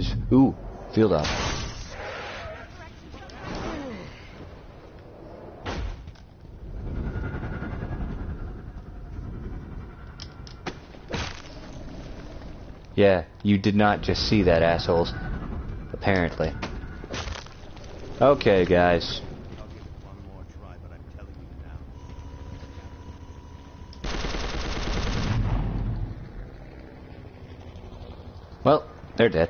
Ooh, field op. Yeah, you did not just see that, assholes. Apparently. Okay, guys. I'll give it one more try, but I'm telling you now. Well, they're dead.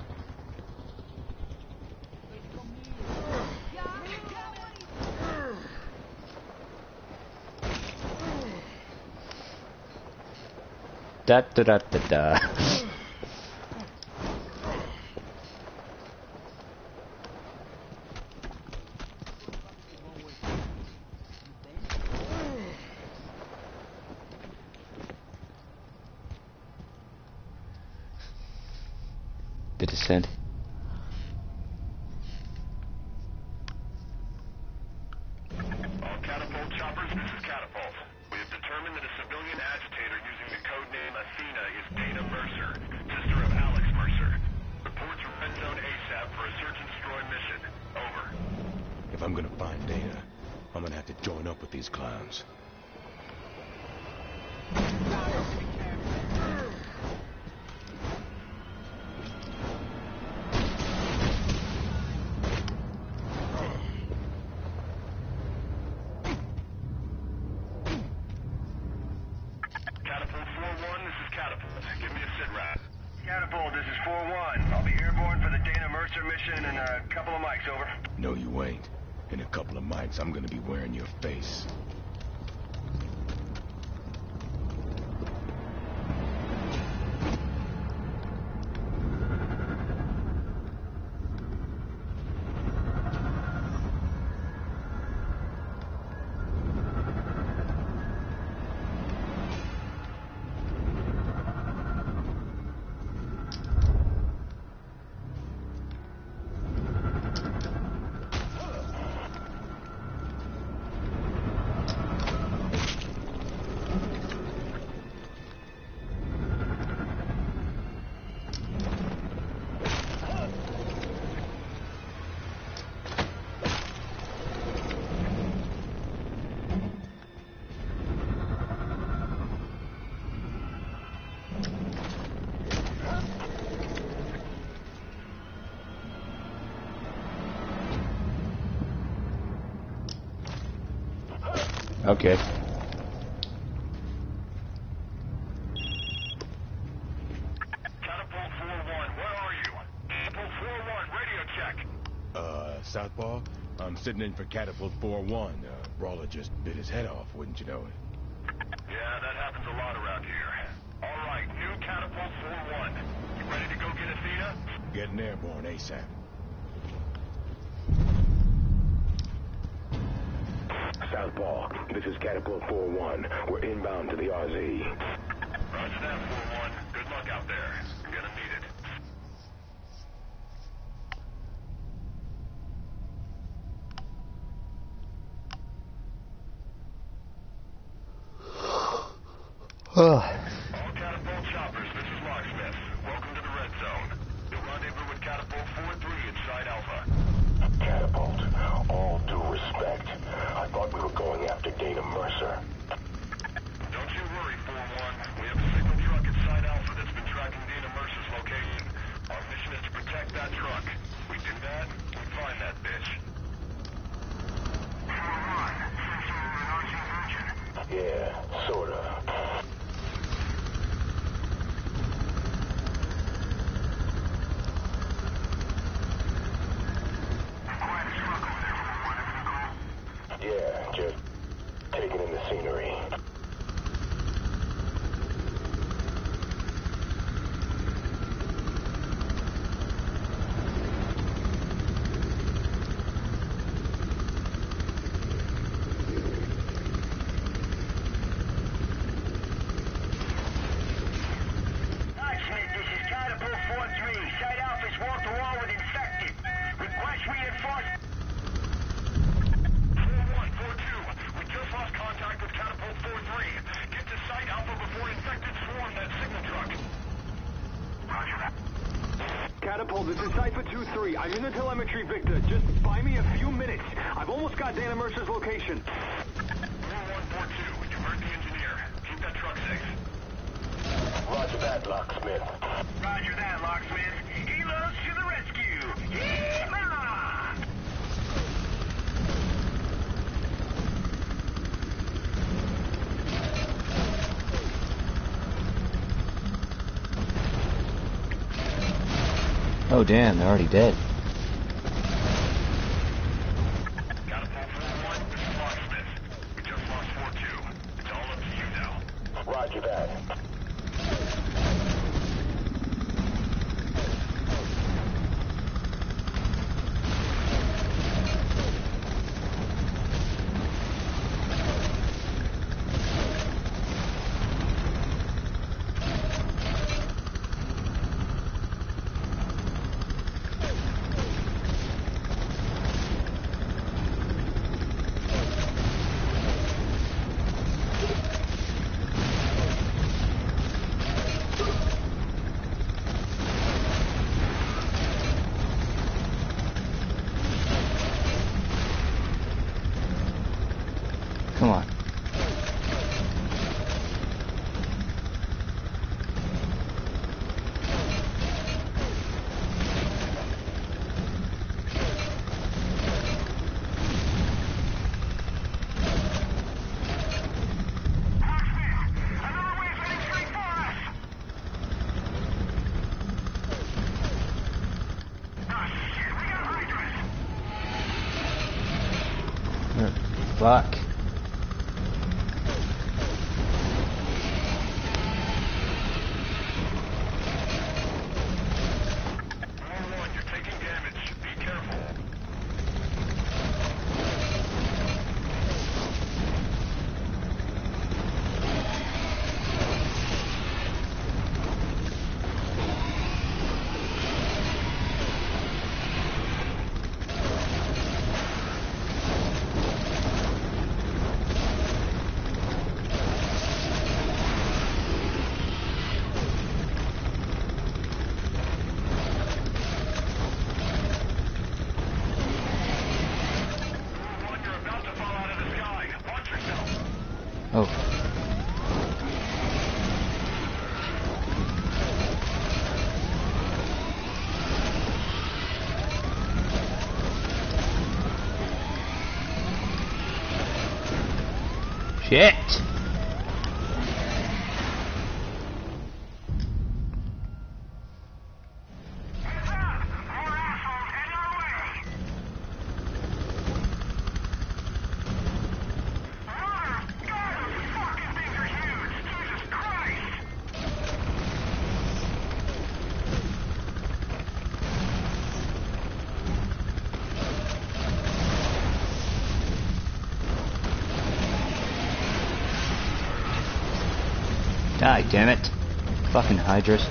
Da da da da da. The descent. All catapult choppers, this is Catapult. We have determined that a civilian agitator using the code name Athena is Dana Mercer, sister of Alex Mercer. Report to Red Zone ASAP for a search and destroy mission. Over. If I'm gonna find Dana, I'm gonna have to join up with these clowns. Catapult 4-1, this is Catapult. Give me a sit rep. Catapult, this is 4-1. I'll be airborne for the Dana Mercer mission in a couple of mics, over. No, you ain't. In a couple of mics, I'm gonna be wearing your face. Okay. Catapult 4-1, where are you? Catapult 4-1, radio check. Southpaw? I'm sitting in for Catapult 4-1. Brawler just bit his head off, wouldn't you know it? Yeah, that happens a lot around here. All right, new Catapult 4-1. You ready to go get Athena? Getting airborne ASAP. Southpaw, this is Catapult 4-1. We're inbound to the RZ. Roger that, 4-1. Good luck out there. You're gonna need it. All Catapult choppers, this is Locksmith. Welcome to the Red Zone. You'll rendezvous with Catapult 4-3 at Site Alpha. Catapult, all due respect. I thought we were going after Dana Mercer. Don't you worry, 4-1. We have a signal truck at Site Alpha that's been tracking Dana Mercer's location. Our mission is to protect that truck. We do that, we find that bitch. 4-1, since you're an RC virgin. Yeah, sorta. Catapult, this is Cypher 2-3. I'm in the telemetry, Victor. Just buy me a few minutes. I've almost got Dana Mercer's location. 4142, you heard the engineer. Keep that truck safe. Roger that, Locksmith. Roger that, Locksmith. Helos to the rescue. Yeehaw! Oh damn, they're already dead. Catapult 4-1, this is Locksmith. We just lost 4-2. It's all up to you now. Roger that. Come on. Another way's heading straight for us! Oh shit, we got hydras! Fuck. You're taking damage. Be careful. You're about to fall out of the sky. Watch yourself. Oh. Shit. Heads up! More assholes heading our way! God, those fucking things are huge! Jesus Christ! Die, damn it. Fucking Hydras.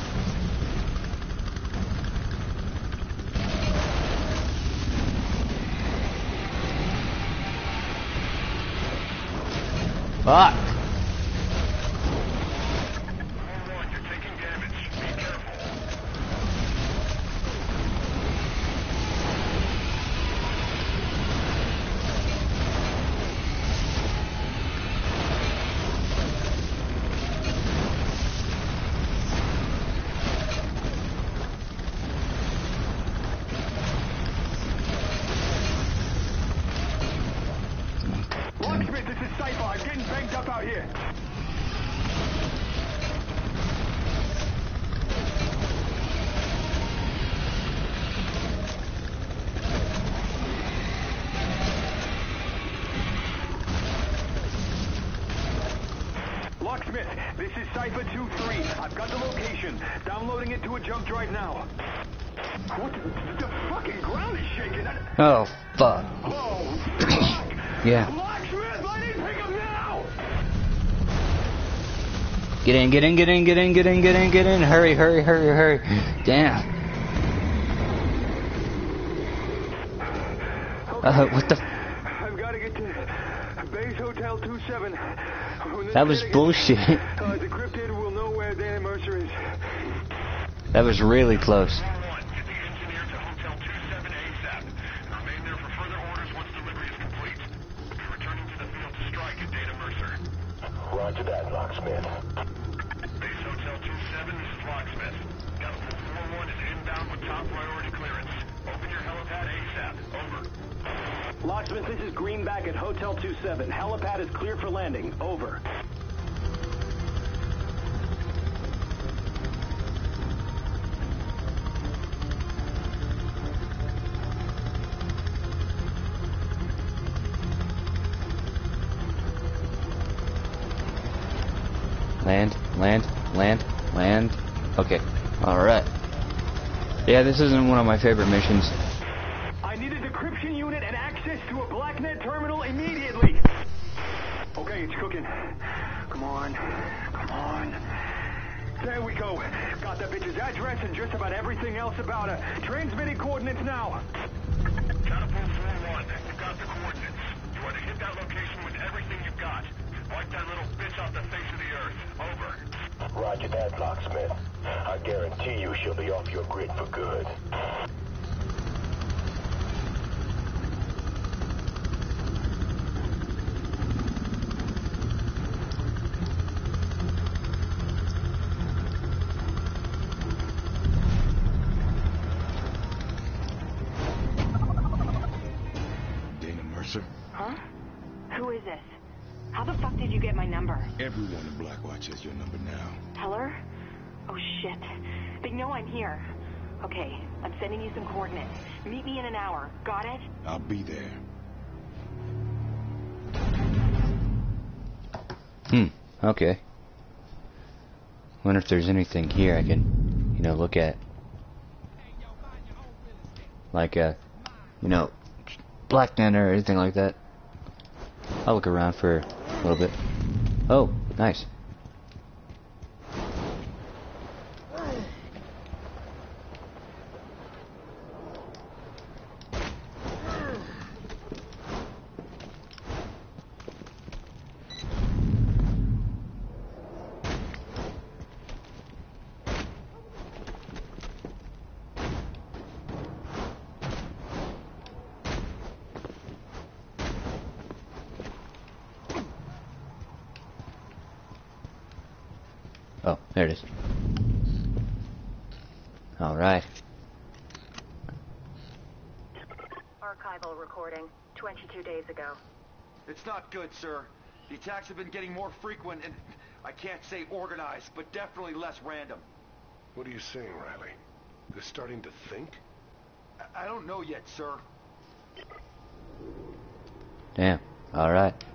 Fuck. You're taking damage. Be careful. Locksmith, this is Cypher. I'm getting banged up out here. Locksmith, this is Cypher 2-3. I've got the location. Downloading it to a jump drive now. What the fucking ground is shaking. Oh, fuck. Oh, fuck. Yeah. Locksmith, I need pickup now. Get in, get in, get in, get in, get in, get in, get in. Hurry, hurry, hurry, hurry. Damn. What the? I've got to get to Base Hotel 27. That was bullshit. The cryptid will know where Dana Mercer is. That was really close. 4-1, you're Locksmith, this is Greenback at Hotel 27. Helipad is clear for landing. Over. Land. Okay. Alright. Yeah, this isn't one of my favorite missions. I need a decryption unit and access to a BlackNet terminal immediately. Okay, it's cooking. Come on. There we go. Got that bitch's address and just about everything else about her. Transmitting coordinates now. Catapult 4-1, you got the coordinates. You want to hit that location with everything you've got. Wipe that little bitch off the face of the earth. Over. Roger that, Locksmith. I guarantee you she'll be off your grid for good. Dana Mercer? Huh? Who is this? How the fuck did you get my number? Everyone in Blackwatch has your number now. Heller? Oh shit. They know I'm here. Okay, I'm sending you some coordinates. Meet me in an hour. Got it? I'll be there. Okay. Wonder if there's anything here I can, look at. Like, BlackNet or anything like that. I'll look around for a little bit. Oh, nice. Oh, there it is. Alright. Archival recording, 22 days ago. It's not good, sir. The attacks have been getting more frequent and, I can't say organized, but definitely less random. What are you saying, Riley? They're starting to think? I don't know yet, sir. Damn. Alright.